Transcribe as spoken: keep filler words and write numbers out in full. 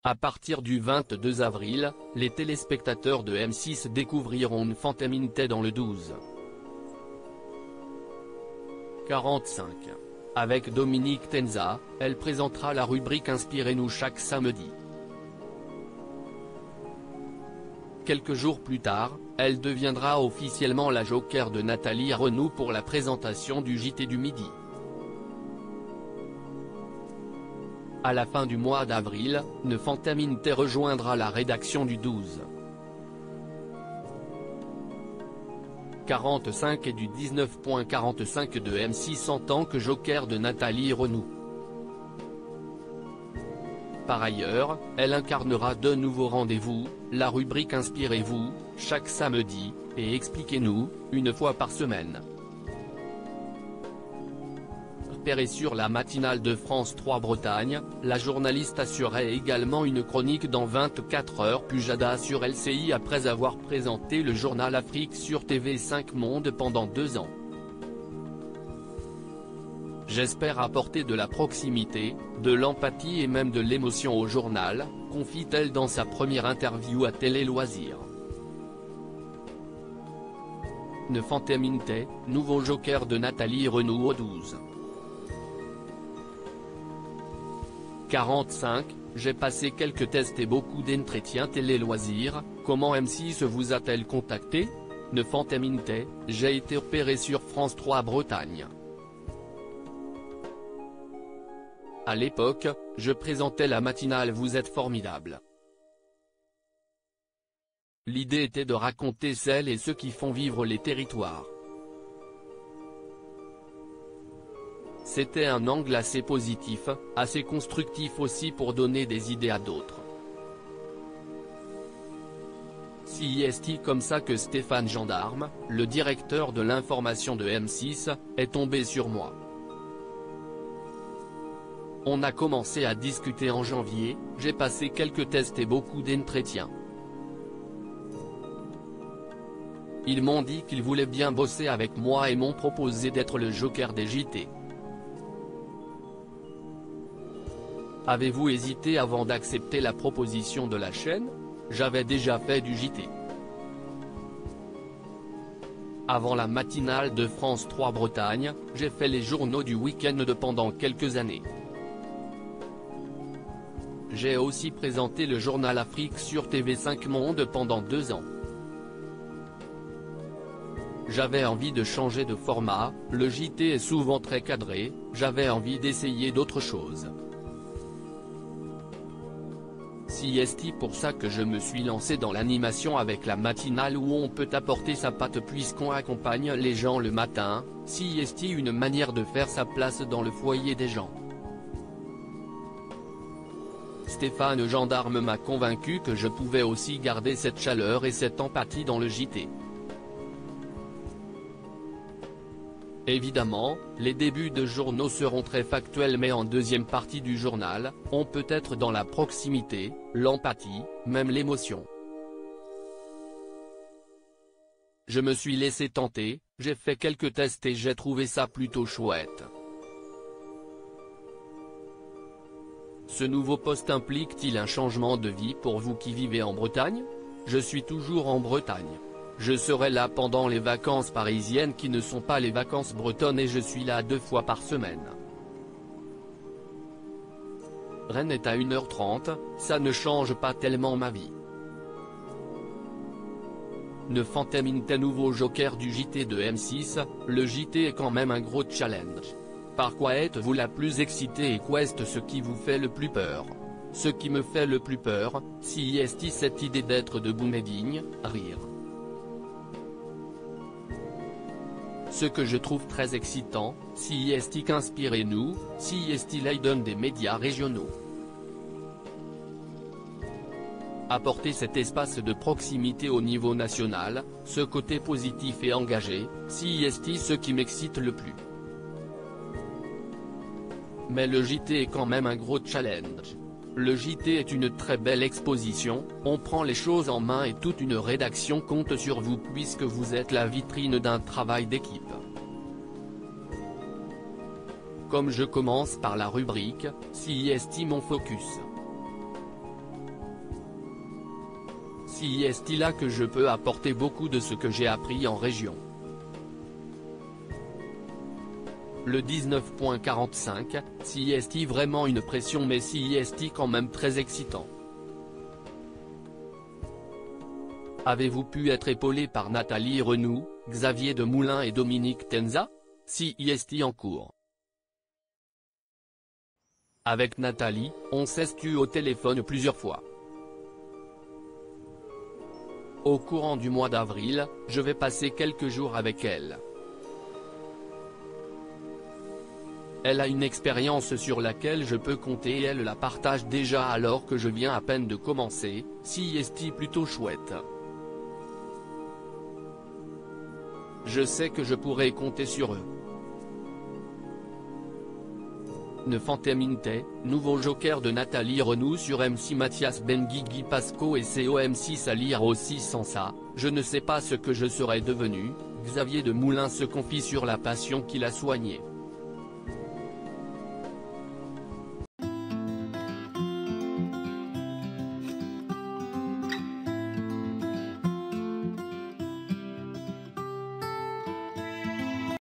À partir du vingt-deux avril, les téléspectateurs de M six découvriront Nfanteminte dans le douze quarante-cinq. Avec Dominique Tenza, elle présentera la rubrique Inspirez-nous chaque samedi. Quelques jours plus tard, elle deviendra officiellement la joker de Nathalie Renaud pour la présentation du J T du midi. À la fin du mois d'avril, Nfanteminte rejoindra la rédaction du douze quarante-cinq et du dix-neuf quarante-cinq de M six en tant que joker de Nathalie Renaud. Par ailleurs, elle incarnera deux nouveaux rendez-vous, la rubrique Inspirez-vous, chaque samedi, et Expliquez-nous, une fois par semaine. Repérée sur la matinale de France trois Bretagne, la journaliste assurait également une chronique dans vingt-quatre heures plus Jada sur L C I après avoir présenté le journal Afrique sur T V cinq Monde pendant deux ans. J'espère apporter de la proximité, de l'empathie et même de l'émotion au journal, confie-t-elle dans sa première interview à Télé Loisirs. Nfanteminte, nouveau joker de Nathalie Renaud au douze quarante-cinq, j'ai passé quelques tests et beaucoup d'entretiens Télé Loisirs, comment M six vous a-t-elle contacté? Nfanteminte, j'ai été repéré sur France trois Bretagne. À l'époque, je présentais la matinale Vous êtes formidable. L'idée était de raconter celles et ceux qui font vivre les territoires. C'était un angle assez positif, assez constructif aussi pour donner des idées à d'autres. C'est comme ça que Stéphane Gendarme, le directeur de l'information de M six, est tombé sur moi. On a commencé à discuter en janvier, j'ai passé quelques tests et beaucoup d'entretiens. Ils m'ont dit qu'ils voulaient bien bosser avec moi et m'ont proposé d'être le joker des J T. Avez-vous hésité avant d'accepter la proposition de la chaîne? J'avais déjà fait du J T. Avant la matinale de France trois Bretagne, j'ai fait les journaux du week-end de pendant quelques années. J'ai aussi présenté le journal Afrique sur T V cinq Monde pendant deux ans. J'avais envie de changer de format, le J T est souvent très cadré, j'avais envie d'essayer d'autres choses. C'est pour ça que je me suis lancé dans l'animation avec la matinale où on peut apporter sa patte puisqu'on accompagne les gens le matin, c'est une manière de faire sa place dans le foyer des gens. Stéphane Gendarme m'a convaincu que je pouvais aussi garder cette chaleur et cette empathie dans le J T. Évidemment, les débuts de journaux seront très factuels mais en deuxième partie du journal, on peut être dans la proximité, l'empathie, même l'émotion. Je me suis laissé tenter, j'ai fait quelques tests et j'ai trouvé ça plutôt chouette. Ce nouveau poste implique-t-il un changement de vie pour vous qui vivez en Bretagne? Je suis toujours en Bretagne. Je serai là pendant les vacances parisiennes qui ne sont pas les vacances bretonnes et je suis là deux fois par semaine. Rennes est à une heure trente, ça ne change pas tellement ma vie. Nfanteminte nouveau joker du J T de M six, le J T est quand même un gros challenge. Par quoi êtes-vous la plus excitée et quoi est ce qui vous fait le plus peur? Ce qui me fait le plus peur, c'est cette idée d'être debout mais digne, rire. Ce que je trouve très excitant, c'est qu'Inspirez-nous, c'est l'aide des médias régionaux. Apporter cet espace de proximité au niveau national, ce côté positif et engagé, c'est ce qui m'excite le plus. Mais le J T est quand même un gros challenge. Le J T est une très belle exposition, on prend les choses en main et toute une rédaction compte sur vous puisque vous êtes la vitrine d'un travail d'équipe. Comme je commence par la rubrique, c'est mon focus. si est là que je peux apporter beaucoup de ce que j'ai appris en région. Le dix-neuf quarante-cinq, si est vraiment une pression mais si est quand même très excitant. Avez-vous pu être épaulé par Nathalie Renou, Xavier Demoulin et Dominique Tenza? Si est en cours. Avec Nathalie, on s'est eu au téléphone plusieurs fois. Au courant du mois d'avril, je vais passer quelques jours avec elle. Elle a une expérience sur laquelle je peux compter et elle la partage déjà alors que je viens à peine de commencer, si est plutôt chouette. Je sais que je pourrai compter sur eux. Ne Fanteminte, nouveau joker de Nathalie Renou sur M six Mathias Benguigui Pasco et C O M six à lire aussi sans ça, je ne sais pas ce que je serais devenu, Xavier Demoulin se confie sur la passion qu'il a soignée.